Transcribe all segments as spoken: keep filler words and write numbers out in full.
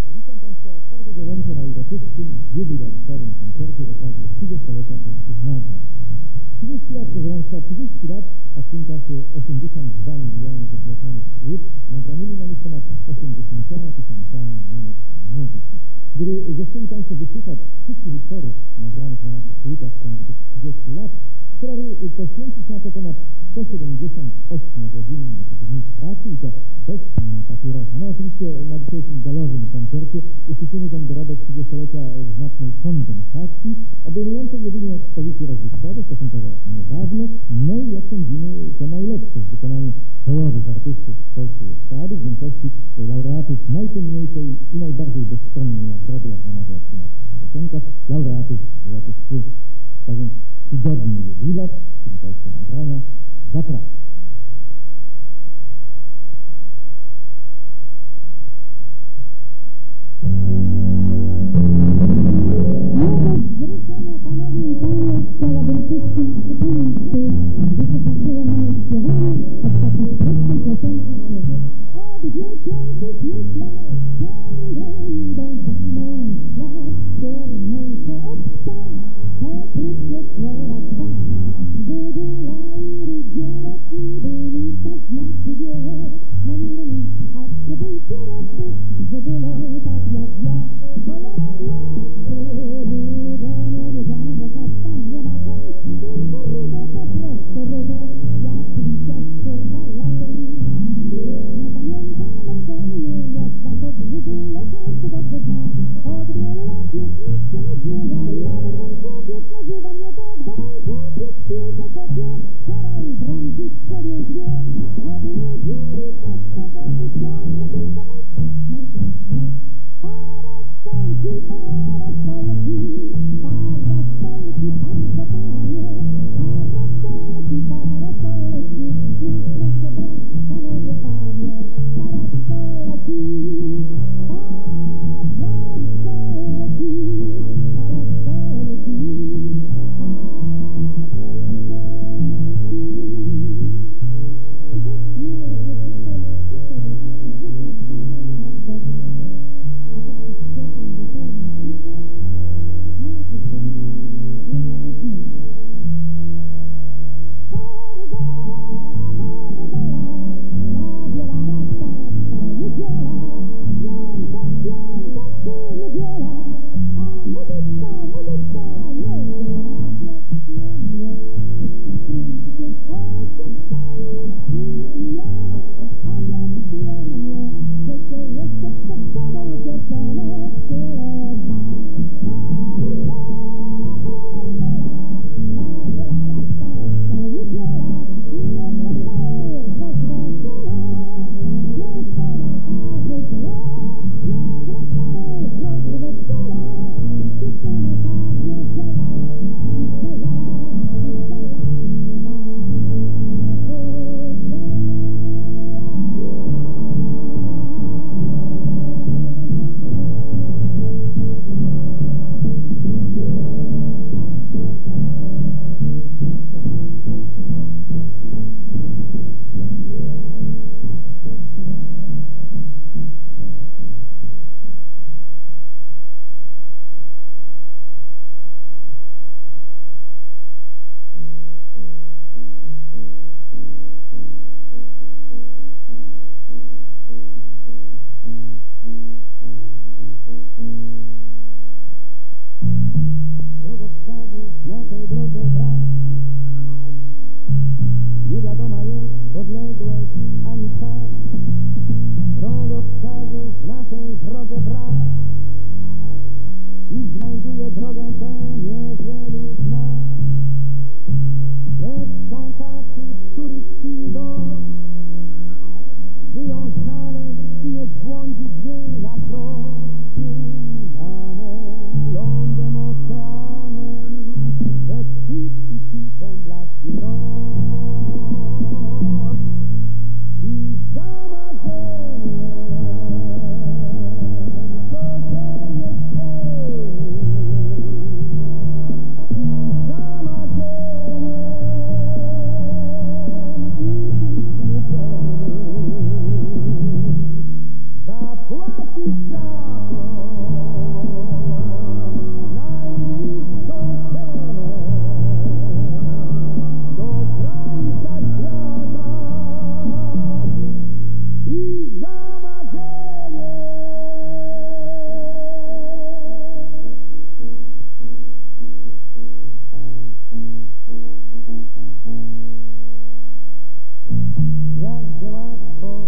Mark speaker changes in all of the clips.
Speaker 1: Witam Państwa bardzo gorąco na uroczystym, jubileuszowym koncercie z okazji trzydziestolecia polskich nagród. trzydzieści lat, proszę Państwa, trzydzieści lat, a w tym czasie osiemdziesiąt dwa miliony zapłaconych płyt, nagranymi na nich ponad osiemdziesięcioma tysiącami minut muzyki. Gdyby zechcieli Państwo wysłuchać wszystkich utworów nagranych na naszych płytach w ciągu tych trzydziestu lat, trzeba by poświęcić na to ponad sto siedemdziesiąt osiem godzin dni pracy i to bez na papierosa. No oczywiście na dzisiejszym galowym koncercie usłyszymy ten dorobek trzydziestolecia w znacznej kondensacji, obejmującej jedynie ekspozycje rozrywkowe, stosunkowo niedawne, no i jak sądzimy te najlepsze w wykonaniu czołowych artystów polskiej estrady, w większości laureatów najcenniejszej i najbardziej bezstronnej nagrody, jaką może otrzymać piosenkarz, laureatów Złotych Płyt. Tak więc tygodny jubilat, czyli polskie nagrania, zapraszam.
Speaker 2: Nowe wzruszenia, panowie i panie, chciałabym wszystkim przypomnieć tu, że się zaczęło moje śpiewanie od takiej prostej piosenki słowa. Od dziecięcych myślę, ciągle idą za mną, lat czerniejsze od psa, te krótkie słowa dwa. Wydula i rudzieleki, byli to znaczy wiele, manili mi, a spróbujcie raz być wydulą tak jak ja, bo ja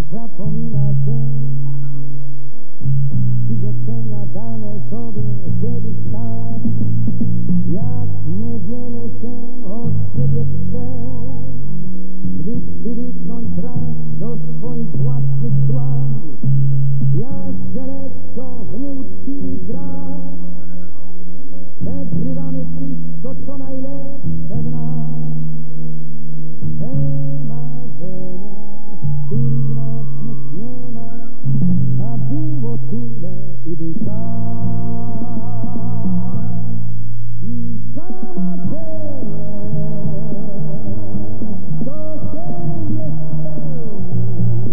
Speaker 1: zapomina się przyrzeczenia dane sobie kiedyś tam, jak niewiele się od siebie chce, gdy przywyknąć raz do swoich własnych kłam, jakże lekko w nieuczciwych grach przegrywamy wszystko, co najlepsze w nas. Te marzenia, których w nas już nie ma, a było tyle i był czas. I za marzenie, to się nie spełni.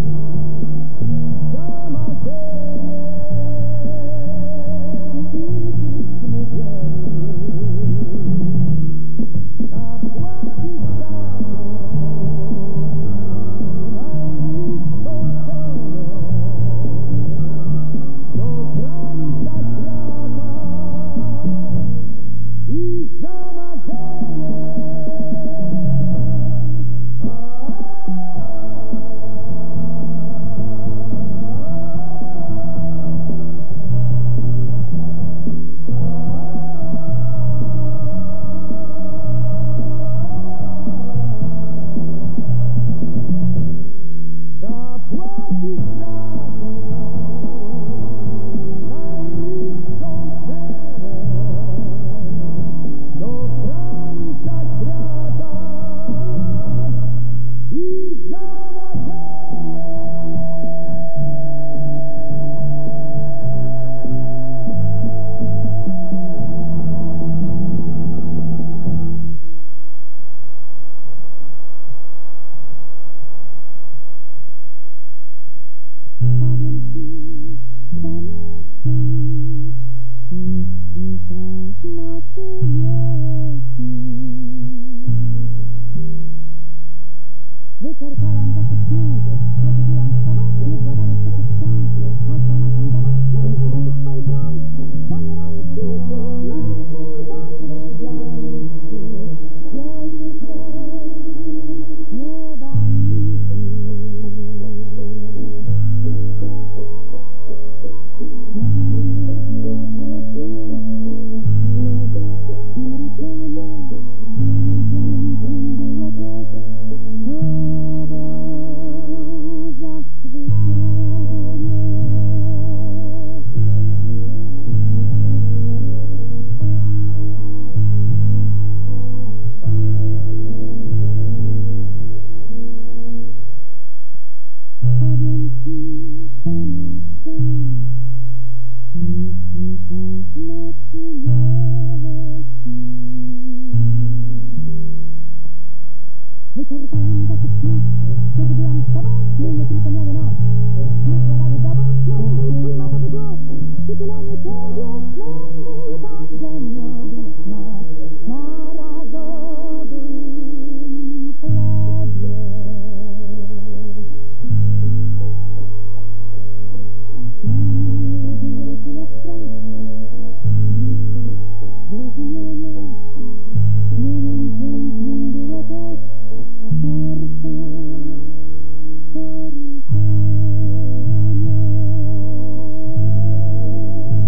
Speaker 1: Za marzeniem i być mówimy, zapłacić za to najwyższą cenę, do krańca świata i za marzenie. Zapłacić za to najwyższą cenę, do krańca świata i za marzenie.
Speaker 2: Powiem ci, czemu wciąż nic mi się w nocy nie śni. Wyczerpałam zakup snu, kiedy byłam z tobą, nie władały przecież wciąż. Każdą naszą zabawkę i wydobyć swoich rąk. Zamieranie cichych, martwych, zakrębiałych krzyk. Wielu pięć, nieba niskich. Powiem ci, czemu wciąż nic mi się w nocy nie śni. Wyczerpałam zakup snu, kiedy byłam z tobą, sny nie tylko miały noc. Nie władały dobą, snem był twój matowy głos. Przytulenie ciebie snem był także miodu smak na razowym chlebie. Było tyle spraw, blisko zrozumienie, mieniem pięknym było też serca poruszenie.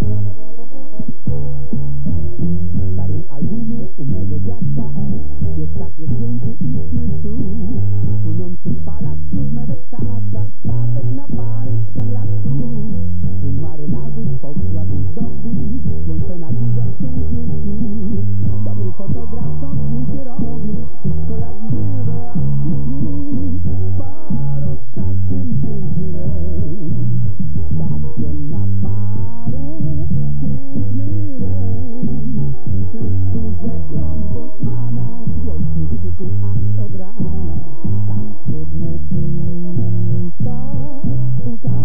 Speaker 3: W starym albumie u mego dziadka jest takie zdjęcie iśmy tu. Płynący palak wśród mewek statka, statek na parę strzela tu. U marynarzy pokładu doby, słońce na górze pięknie śni. Dobry fotograf to zdjęcie robił, wszystko jak żywe, aż się śni. Parostatkiem piękny rejs, statkiem na parę, piękny rejs. Wszyscy rzeklą Bosmana, głośnych krzyków aż od rana. Tak biegnie dusza puka.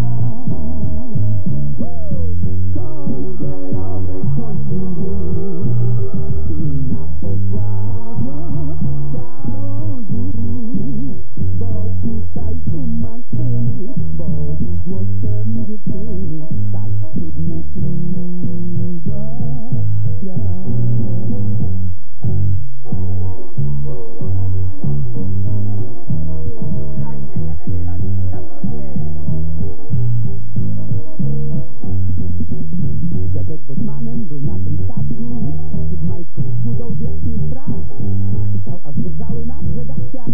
Speaker 3: Kąpielowy kościół i na pokładzie ciało gór, bo tutaj tu maszyny, bo tu głosem dziewczyny tak cudnie śluba gra. Dziadek Bosmanem był na tym statku, przed majską budą wiecznie strach. Krzyczał, aż drżały na brzegach kwiaty.